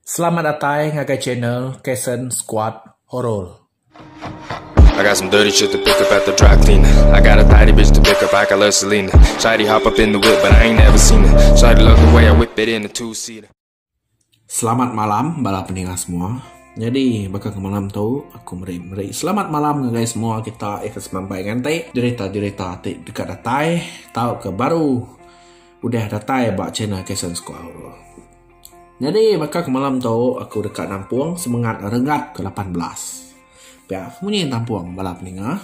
Selamat datang ke channel Kason Squad Horror. I got some dirty shit to pick up at the dry cleaner. I got a tidy bitch to pick up, I got love Selena. Shawty hop up in the whip, but I ain't never seen it. Shawty love the way I whip it in the two-seater. Selamat malam bala pendengar semua. Jadi bakal ke malam tu aku meri. Selamat malam guys semua, kita akan sampai ngantai cerita-cerita dekat datai. Tahu ke baru udah datai bak channel Kason Squad Horror. Jadi bakal ke malam tu aku dekat Nampuang semangat rengat ke 18. Biar bunyi Nampuang bala pendengar.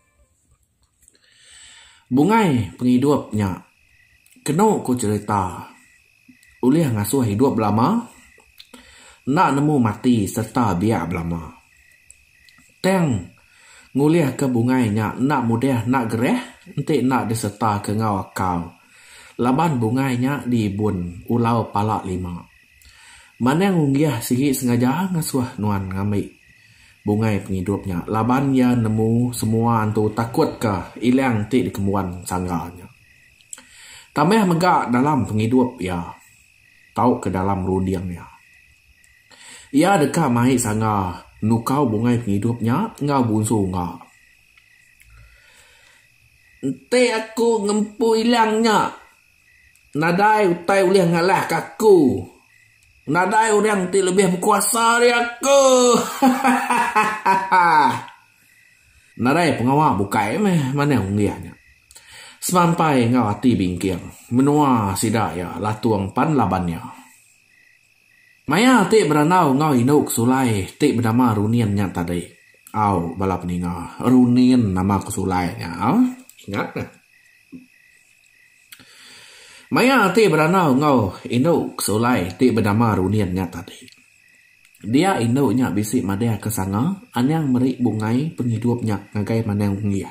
Bungai penghidupnya kena ku cerita. Ulih ngasuh hidup lama, nak nemu mati serta biak belama. Teng ngulih ke bungainya nak mudah nak gereh, entik nak diserta ke ngau akau. Laban bungainya di bun ulau palak 5. Mana ngunggih sikit sengaja ngasuh nuan ngamik bungai penghidupnya. Laban ya nemu semua antu takut ke ilang ti di kemuan sangganya. Tambah megak dalam penghidup ya. Tahu ke dalam rudiangnya. Ia dekat mahit sangga nukau bungai penghidupnya ngau bunsu ngau. Ente aku ngempu ilangnya. Nadai utai ulih ngalah kaku. Nadai orang ti lebih berkuasa dari aku. Nadai pengawal bukai mana ungiahnya. Sampai ngau hati bingkir. Menua sidak ya latuang pan labannya. Maya ti beranau ngau inuk sulai ti bernama Runian nya tadi. Au bala peninga. Runian nama kesulainya. Ingat nah. Maya ti beranau ngau inuk sulai ti bernama Runian nya tadi. Dia induknya bisik madeh ke sanga anyang merik bungai penghidupnya ngagai manang ungia.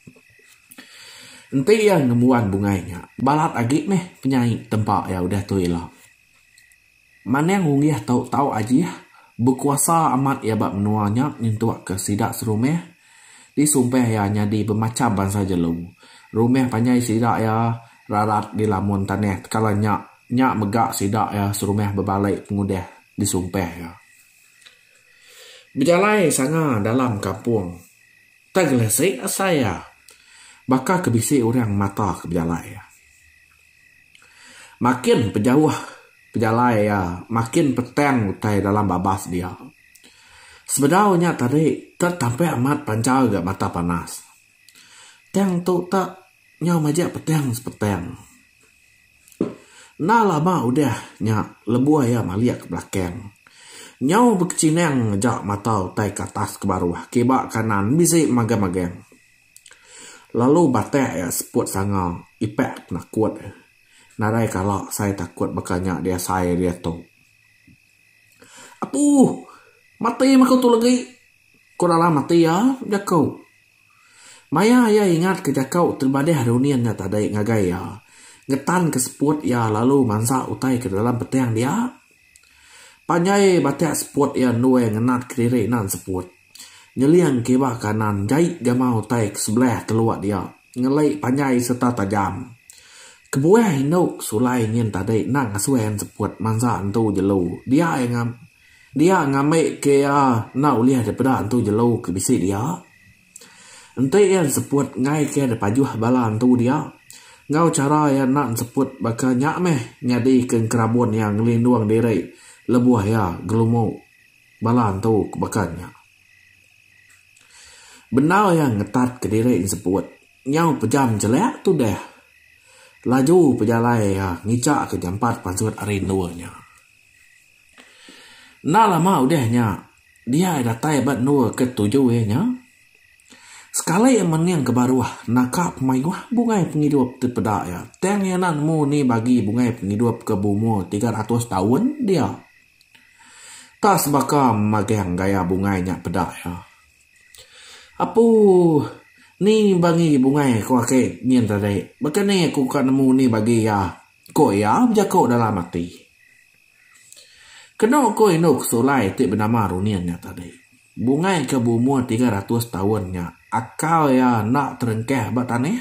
Enti yang nemuan bungainya. Balat agik meh penyai tempat ya udah tu ilah. Manang ungia tahu-tahu aja berkuasa amat ya bak menuanya nyentuak ke sidak serumeh. Disumpah ya nyadi bermacam bangsa jelung. Rumeh panjai sidak ya rarat di lamun tanah. Kalau nyak megak sidak ya serumeh berbalik pengudah disumpah ya. Berjalai sanga dalam kampung. Tergelesik saya. Bakal kebisik orang mata ke berjalai ya. Makin penjauh berjalai ya. Makin petang utai dalam babas dia. Sebenarnya tadi tertampai amat pancau ke mata panas. Teng tu tak nyau majak petang sepetang. Nah lama udah nyak lebuah ya maliak ke belakang. Nyau berkecinang ngejak mata utai ke atas ke bawah. Kebak kanan bisik magang-magang. Lalu batek ya seput sanga ipek nak kuat. Nadai kalau saya takut bakal dia saya dia tu. Apuh, mati makau tu lagi. Kau dalam mati ya, jakau. Maya ya ingat ke jakau terbadih Runian nya tadi ngagai ya. Ngetan ke seput ya lalu mansa utai ke dalam petang dia. Panjai batek seput ya nuai ngenat kiri nan seput. Nyeliang kebak kanan jahit gamau utai ke sebelah keluar dia. Ngelai panjai serta tajam. Kebuah hinuk sulai nyen tadi nak ngasuhan seput mansa antu jelu. Dia ngamik ke ya nak uliah daripada antu jelu ke bisik dia. Ente yang seput ngai ke ada pajuh bala antu dia. Ngau cara yang nak seput bakal nyak meh nyadi ke kerabun yang ngelinduang diri. Lebuah ya gelumu bala antu kebakannya. Benar yang ngetat ke diri seput. Nyau pejam jelek tu dah. Laju pejalai ya ngicak ke jampat pansut arinduanya. Nah lama udahnya. Dia datai bat nur ke-7 nya. Sekali yang meniang ke baruah. Nakap mayuah bungai penghidup terpedak ya. Teng yang nanmu ni bagi bungai penghidup ke bumur 300 tahun dia. Tak sebakar magang gaya bungainya pedak ya. Apuh, ni bagi bungai kau ke nyen tadi. Bahkan ni aku kan nemu ni bagi ya. Kau ya berjakau dalam mati. Kena kau inuk sulai ti bernama Runiannya tadi. Bungai ke bumur 300 tahunnya. Akal ya nak terengkeh bataneh.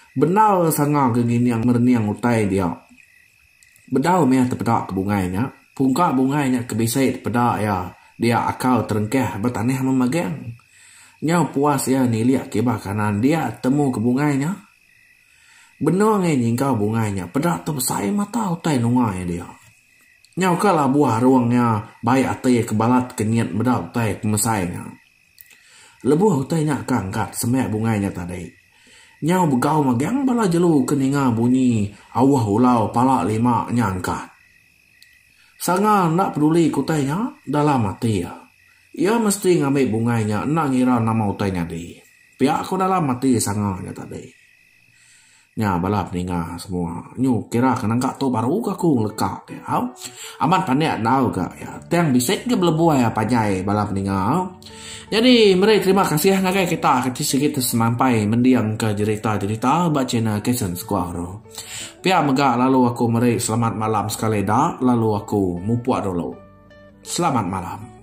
Benar sangat kegini yang merniang utai dia. Bedau meh terpedak ke bungainya. Pungka bungainya kebisit pada ya dia akal terengkeh bertanah memagang. Nyau puas ya ni lihat kebah kanan dia temu ke bungainya. Benar ngai kau bungainya pada tu besai mata utai nungai dia. Nyau kalah buah ruangnya baik atai kebalat kenyat bedak utai kemesainya. Lebuh utainya kangkat semek bungainya tadi. Nyau begau magang bala jelu keninga bunyi awah ulau pala lima nyangkat. Sanga nak peduli kutainya dalam hati ya. Ia mesti ngambil bungainya nak ngira nama utainya di. Pihak aku dalam hati sanganya tadi. Nya balap ninga semua. Nyu kira kenangka tu baru aku lekak ya. Aman pandai nau ka ya. Teng bisik ke belebuai apa jai balap ninga. Jadi mari terima kasih ngagai kita sedikit semampai mendiang ke cerita-cerita bacana Kesen Squaro. Pia megak lalu aku mari selamat malam sekali dah lalu aku mupuak dulu. Selamat malam.